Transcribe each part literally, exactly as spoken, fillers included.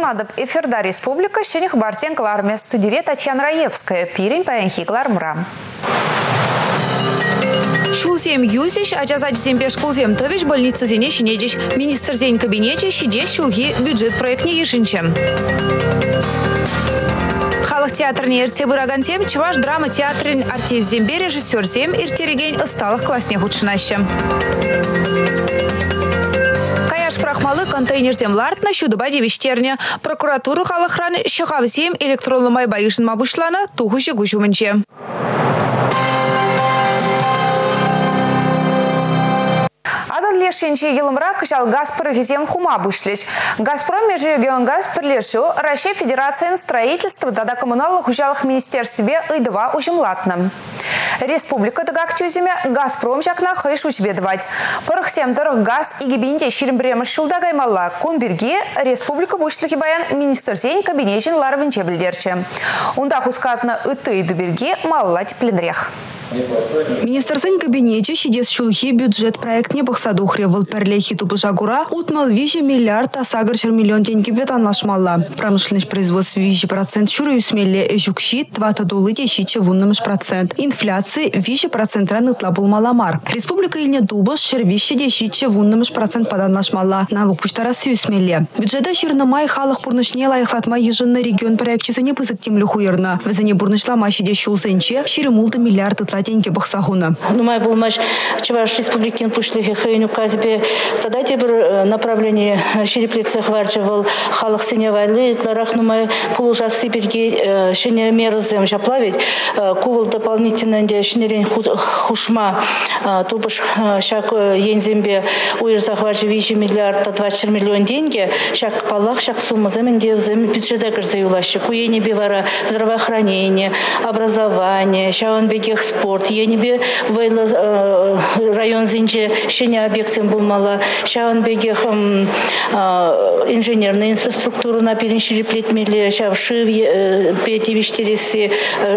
Шамадов эфирда республика Шених Барсенкова армия студире Татьяна Раевская. Пирень паянхи Глармра. Шулзем юзиш, а джазач зембе шкулзем товиш больница зене шинедиш. Министр зень кабинете щедеш шулги бюджет проект не ешинчем. Халық театрне ерте бұраган тем, чуваш драма театрын артист зембе режиссер зем иртереген ысталық классне худшынаще. Каяш прахмалы контейнер землартна шудыба девиштерне. Прокуратура халықраны шықав зем электронлы май байышын мабышланы туғы жегу жүмінче. Лешенче елымра кышал газ парагизем хума вышлись. Газпром межрегионгаз прилешу Россия Федерация строительства дада коммунальных ужалых министерстве и два ужимлатным. Республика дагак тюземе Газпром жакна хайш ужбедвать. Парахсем дорог газ и гибинде ширимбрема шилдагай мала. Кунберге республика вышлихи баян министр зень кабинечен ларвинче бельдерче. Унда хускатна ыты и дуберге малла тепленрех. Министр зень кабинете щедес шулхи бюджет проект не бахсадухревал перлехи тупышагура утмал виже миллиард а сагарчер миллион деньги бетан нашмалла. Промышленность производства виже процент шуры усмелли эжукши твата дулы дещиче вуннамыш процент. Инфляции виже процент раных лабул маламар. Республика Ильня Дубас шервище дещиче вуннамыш процент подан нашмалла. Налог пуштарасы усмелли. Бюджета ширна май халах пурнышне лайхлатма еженный регион проект чизане пызык тем люхуерна. Везане бурнышла мащи дещул зенче ширемулта миллиард деньги бахсахуна. Ну май был матч Чуваш республикин пушлихи хайну казбе. Тогда тебе направление ширеплицы хварчевал халах синевали. Тларах ну май полужас сибирги шене мерзем жаплавить. Кувал дополнительно где шенерень хушма тупаш шак ензембе уир захварчи вичи миллиард двадцать миллион деньги. Шак палах шак сумма заменде в зем бюджета горзаюлаще. Куени бивара здравоохранение, образование, шаун бегех спорт. Я не би вейла район зинче шеня объектом был мало. Шаун бегех инженерная инфраструктура на переншире плетмели. Шав шив пяти вещтереси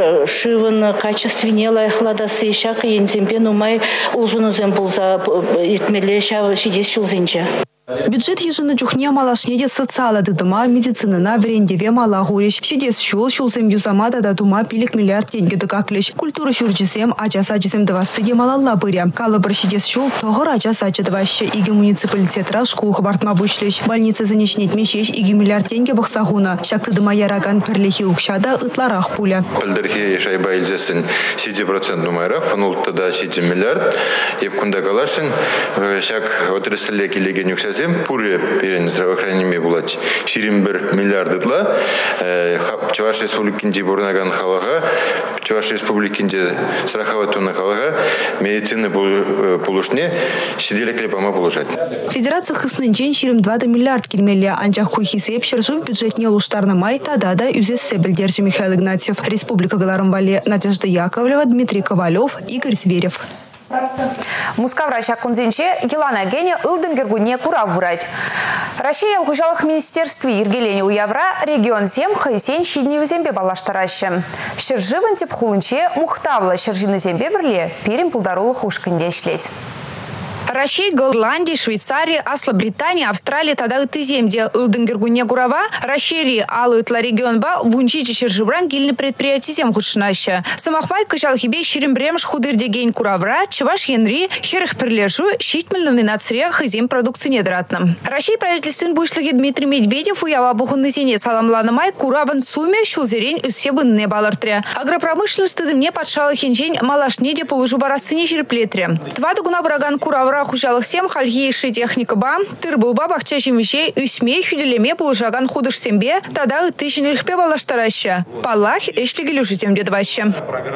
шиван качественнее лайхладасы. Шак ензембе ну май улжуну зембул за итмели шав шидес шил зинче. Бюджет ежины чухне малашнеде социала дыдыма медицины на врендеве малагуеш. Щедес шул шулсем юзамада да дума пилик миллиард деньги дыгаклеш. Культура шурчесем ачаса чесем двадцать малалла быря. Калыбыр щедес шул тогор ачаса чедваще иги муниципалитет рашку хабартма бушлеш. Больница занешнет мещеш иги миллиард деньги бахсахуна. Шак дыдыма яраган перлехи укшада ытларах пуля. Пальдерхи шайба илзесен сиди процент нумайрах фанул тогда сиди миллиард. Епкунда калашин шак отрасле келеген юксазе. Пуре перен здравоохранение булать ширимбер миллиардытла. Чуваш республикинде бурнаган халага, Чуваш республикинде страховатуна халага, медицины полушне сидели клепама полушать. Федерация хысный день ширим двадцать миллиард кельмелия анчах кухисеп шержив бюджет не луштарна май тадада юзес себельдержи Михаил Игнатьев. Республика Галарамвале Надежда Яковлева, Дмитрий Ковалев, Игорь Зверев. Мускаврача кунзенче Гелана Гене Илденгергуне Курав брать. Россия алхужалых министерстве Иргелени уявра регион зем хайсен щидневу зембе балаштараща. Щерживан тип хулынче мухтавла щержины зембе берле пирим пулдарулы хушканде шлеть. Россия, Голландия, Швейцария, Асла, Британия, Австралия, тогда ты земде Илденгергуне Гурава, Россия, Алуитла регион ба, Вунчичи, Чержибран, гильны предприятия зем худшнаща. Самахмай, Кашалхибе, Ширимбремш, Худырдегень Куравра, Чеваш, Янри, Херах Прилежу, Щитмель, номинациях и зем продукции недратным. Россия правительствен бушлыги Дмитрий Медведев, уява бухуннызине Саламлана Май, Кураван Суме, Шулзерень, Усебын не балартре. Агропромышленность ты мне подшала хинжень, Малашнеде, полужубарасыне Жерплетре. Твадугуна Браган Куравра, Хужалых сем хальгейши техника ба, тырбылба бахчачим вещей, усмей хюделеме полужаган худыш сембе, тогда и тысячных певалаштараща. Палах эшлигелюши земде дваще.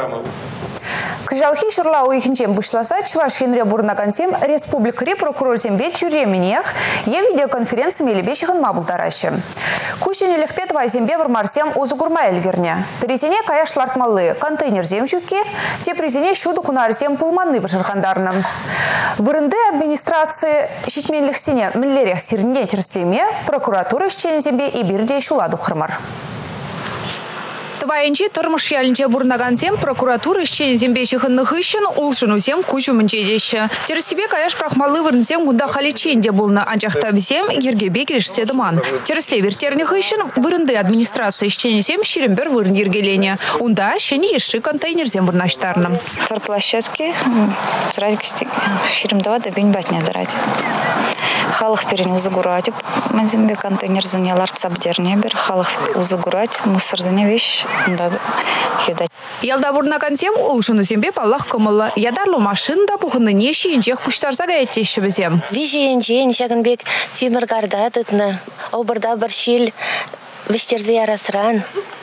Кыжалхи шырла уйхинчем бышласа Чуваш Хенре Бурнакансем Республикари прокурор зембе тюременех е видеоконференции мелебещихан мабултараща. Кущине лехпетва зембе вармарсем узугурма эльгерне. Трезине каяш лартмалы контейнер земчуки, те презине щуду хунарсем пулманны башархандарным. Вырынды администрации щитменлих сине миллерях сирне терслеме прокуратура щене зембе и бирде щуладу хрмар. Твайынчи тормыш ялінче бурнагансем прокуратура ищен зембещихынных ищен улшынусем кучумынче деші. Тересібе каяш прахмалы вырнсем гунда халиченде болны анчахта бізем ергебе келешсе дыман. Тересле вертерних ищен вырынды администрация ищенесем ширембер вырн ергелене. Унда шені ешші контейнерзем вырнаштарным. Площадки радикости ширемдава да бень батня дарать. Халық перен узагурать, манзембе контейнер занялар цабдерне бер, халық узагурать, мусор заня вещь, да кидать. Ялда бурнагансем улшынусембе паллах кымылы. Ядарлы машинда пухынны неші инчех куштарза гаеттеші бізем. Вижи инчен шагынбек тимір гарда тытны, обырда бір шел вештерзе ярасыран.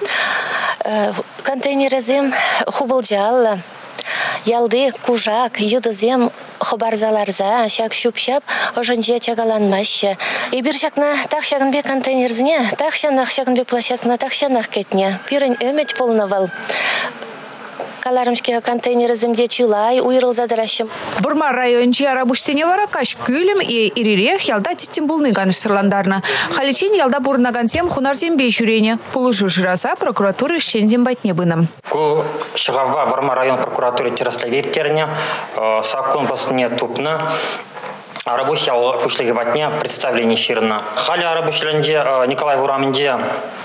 Контейнерізем хубылжаллы. Ялды кужак, юдызем хабарзаларза, шак шупшап, ожынже чагаланмашы. И бир шакна так шагынбек контейнерзіне, так шанах шагынбек площадкына, так шанах кетне. Пирін өмет полнывал. Каларымшке контейнерізімде чулай, уйрыл задрашым. Бурма райончи арабуштене вара каш күлім и ирирех ялда титтен булны ганыш сырландарна. Халичен ялда бурнагансем хунарзем бейшурене. Пулышу жираса прокуратуры ищензем байтне быным. Ку шығава Бурма район прокуратуры тересле вертерне, сакун басыне тупны. Арабуштя кушлыги батне представление ширна. Хали арабуштленде Николай Вураминде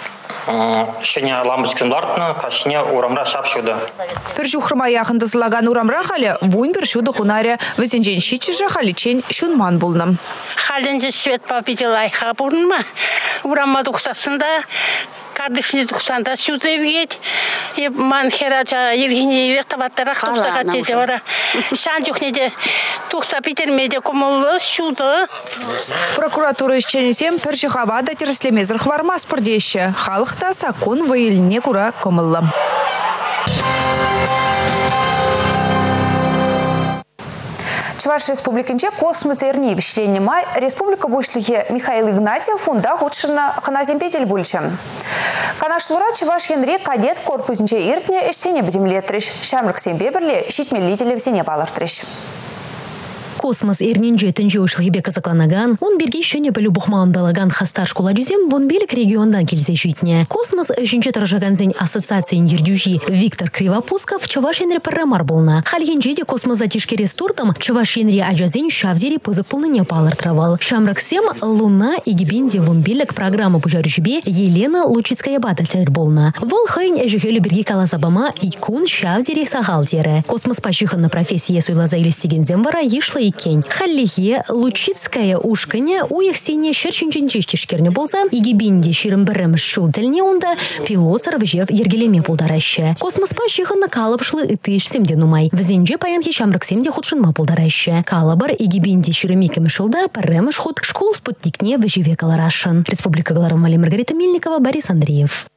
шене ламбычксын лартны, кашне урамра шапшуды. Першу хрма яхынды сылаган урамра хали, вуйн першуды хунаре, візенжен шичіжі халичен шунман болным. Халинде свет попитилай хабурнма, урама дұқсасында, кардышны дұқсанда сюды вет, и манхерача Евгений Вертабаттара хлопсаға тезе вара. Шан жүхнеде тұқса питермеде комылы сюды. Прокуратура ищенесем перші хабада тереслемезір хвармас пырдеші. Халықта сакун вайыліне күра комылы. Чуваш республикинче космос эрни вишление май республика бушлихе Михаил Игнатьев фунда худшина ханаземпетель бульчем. Канашлура Чуваш янре кадет корпусинче иртне эшсене бедемлетриш. Шамрак сембеберле щитмелителе в сене балартриш. Космос эрнинже тінже ұшылғыбе казакланаган, он берге шөне білі бұқмауындалаган хастар школа жүзем вон белік региондан келзе жүйтіне. Космос үшінші тұржаганзен ассоциациян ердюжи Виктор Кривопусков Чуваш енре паррамар болна. Хальенже де космос затишкере стуртам Чуваш енре ажазен шавдері пызық пулныне палыртравал. Шамраксем Луна и гибенде вон белік программа пужарюшбе Елена Лучицкая батальтер болна. Вол хайн әжігелі берге каласабама и кун шавдері сағалдері. Космос пашихан на профессии суйлаза илестеген вара ешлы икень. Халлихе Лучицкая ушканя уях сене шерченчен чештишкерне болса, и гибенде ширымбірім шултельне онда пилот сарвжев ергелеме пулдараще. Космос пашихан калапшлы и тышсемде нумай. Взенже паянхи шамраксемде худшынма пулдараще. Калабар и гибенде ширемикем шулда парремыш худ школ спутникне вживе каларашын. Республика Галарамали Маргарита Мельникова, Борис Андреев.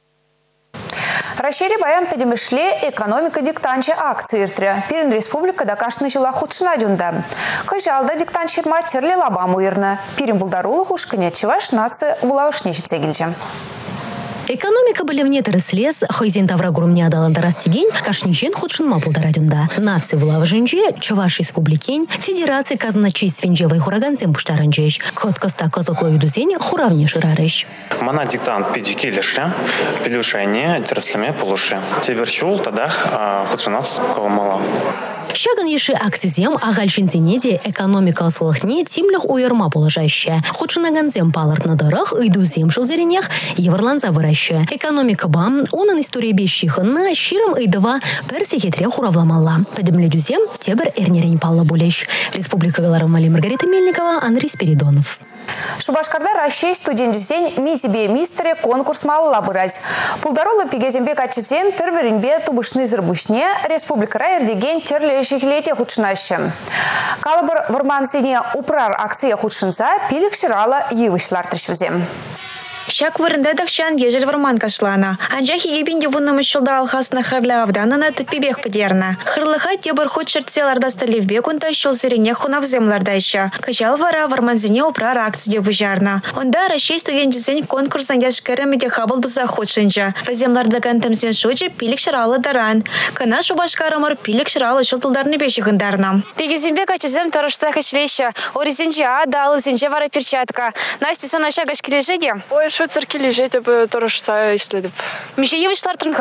Расшири баян педемешле экономика диктанче акции иртре. Пирин республика дакашны жила худшына дюнда. Кыжалда диктанче матерле лабам уирна. Пирин булдарулы хушкане Чуваш нации вулавышне житсегилже. Экономика білімне тіріслес, хайзен тавра гурумне адаланда растеген, кашничен худшынма пулдарадюмда. Нации вулавышынже, Чуваш республикен, федерация казначейственже вайхураганзем пуштарынжеш. Коткоста козаклы юдузен хуравне шырарыш. Мана диктант педикилешля, пилюшайне, тіріслеме пулушле. Теберчул тадах худшынас колмала. Шаган еши акцизем агальшинзенеде экономика осылыхне тимлях уйырма положаще. Худшынаганзем палыртна дырах ыйдузем шылзеренех еврланза выраща. Экономика бам, онын история бещихынна ширым ыйдыва персихетре хуравламалла. Подемледюзем тебер эрнерень палла булеш. Республика Галарамали Маргарита Мельникова, Андрей Спиридонов. Шубашкарда Россия студентисен мизибе мистере конкурс малыла бырать. Пулдарулы пигезембе качызем перверинбе тубышны зырбушне республика райердеген терлеющих лете худшынаще. Калабыр вармансене упрар акция худшынса пилик шырала евышлар тришвізем. Шак вырында дақшан ежел варман кашлана. Анжах егебенде вуннамы шылда алхасына хырла авданына тіппебек підерна. Хырлыха тебір худ шыртселарда сталивбек унта шыл зірене хунавземларда еще. Качал вара варманзине упрар акция бұжарна. Онда Россия студентизен конкурсан яшкерімеде хабылдуза худшынжа. Ваземларда кантамсен шучы пилік шыралы даран. Кана шубашкарамар пилік шыралы шылтылдарны бешігіндарна. Пегезембек ачызем тарыштақ ішлейші. Оризенже ада, алызенже вара перчатка. Насти санаша гашкележеде? Ой, шо цирки лежит, чтобы торожца исследовать. Миша евышлар трынха.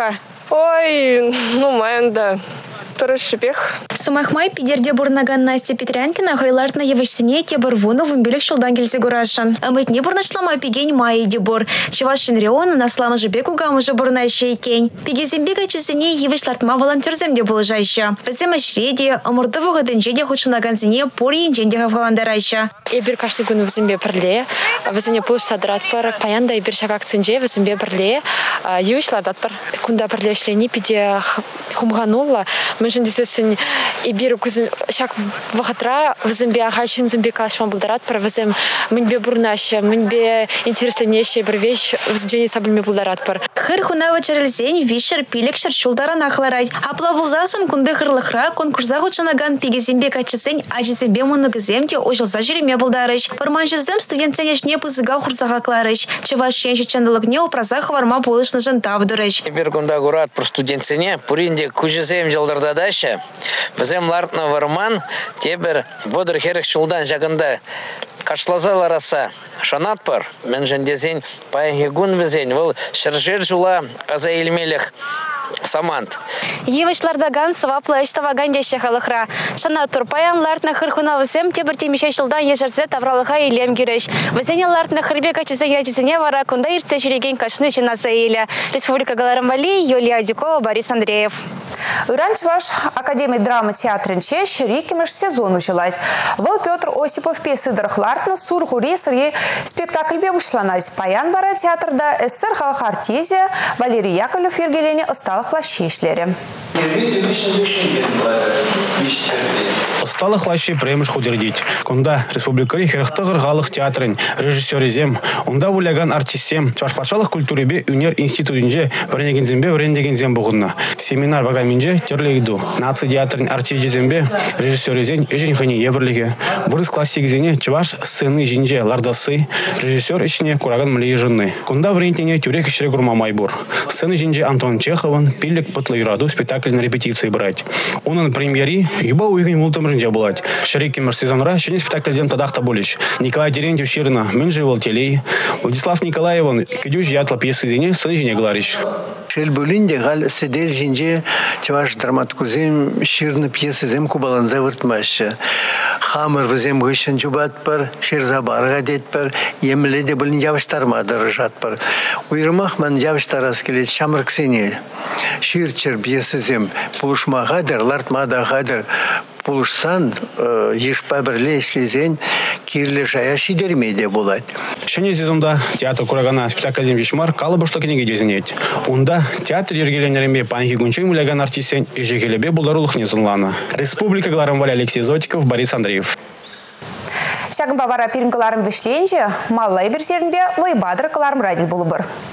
Ой, ну, мэн, да. Шипех. Самахмай пидерде бурнаган Настя Петрянкина хайлартна евышсене тебір вуну вымбелек шулдан келсе гурашан. Амытне бурнашлама пигень майы дебур. Чевашин реона наслама жебеку гамыжы бурнайшей кень. Пигезембека чесене евышлартма волонтерземде булыжайша. Вазема шреде, амурдывы гадынжеде хучынаган зене пори инженде хавгаландарайша. Эбир каждый гуну вазембе пірле. Вазене пулыш садрат пар. Паянда эбир шагак цинже вазембе пірле. Евышладат пар. Кунда пірле шлени пиде хумганула. Мен десесін ибиру күзім шак вахатра візімбе ағашын зімбе кашман бұлдарат пар візім мінбе бұрнашы, мінбе интересленеші бір веш візжені сабылме бұлдарат пар. Хыр хунава чарылзен вишер пилек шаршулдара нахларай. Апла бұлзасым күнді хырлықра конкурса ғучынаган пигезімбе качысен ажызімбе мұнығыземде ожылса жүреме бұлдарыш. Парманжызым студентсенешне пызыға хұрсаға кларыш. Чеваш шенші чандылықне опраза хварма болышны жынтав дұрыш. Бір күнда ғұрат пір студентсене пұринде күжізем жылдарда дайшы. Візем лартна варман тебір водыр херек шулдан жағында кашлазал араса шанат пар. Мен жендезен пайгегун візен. Вол шыржер жула аза илмелек самант. Евышлардаган сваплы эштаваган деші халықра. Шанат тур паян лартна хырхуна візем тебір темеше шылдан ежерзе тавралыға елем кереш. Візене лартна хырбе качызен ячызене вара күнда иртсе жүреген кашны чынаса елі. Республика Галарамвали, Юлия Адюкова, Борис Андреев. Иран Чуваш Академии драмы театрынче ширикимеш сезон училась. Вол Петр Осипов песыдырых лартна сургури сырге спектакль бе ушланась. Паян бара театрда эссер халах артизия Валерий Яковлев ергелене осталых лащишлере. Осталых лащи премеш худердить. Кунда республикари херахтагыр галых театрын режиссеризем, унда вуляган артистсем, чашпатшалых культуребе унер институтинже вренегензембе врендегензем бугунна. Семинар багаминже терлейду. Наци театрын артистизембе режиссеризен эжен хани ебрлиге. Бурыс классикизене чуваш сцены жинже лардасы, режиссер ичне кураган млие жены. Кунда врентене тюрек ишре гурма майбур. Сцены жинже Антон Чехован пилек пытлайраду спектакль на репетиции брать. Он на премьере юба уйгань мултам жинже булать. Шарикимер сезонра щене спектакль зен тадахта булищ. Николай Терентьев Ширна, Менжи Волтелей, Владислав Николаеван, Кидюш ятла пьесы зене, сцены жине гларищ. Шельбулинде гал седел жинже чаваш драматкузем ширны пьесы зем кубалан завыртмашы. Хамыр візем гышын чубат пар, ширзабарға дет пар, емледе білін явыштарма дырыжат пар. Уйрымақ ман явыштарас келет шамыр ксене. Ширчер пьесы зем пулышма ғадыр, лартмада ғадыр. Пулышсан еш пабірле шлезен кирле жая шидермеде болады. Шене сезонда театр курагана спектакль зем жешмар калыбы что книги дезенет. Унда театр ергеленереме панхи гунчой муляган артистен и жегелебе буларулых незынлана. Республика Галарамвали, Алексей Зотиков, Борис Андреев. Шагын бавара пиринкаларым вишленче, маллай берсерінде вайбадыр каларым радил булыбыр.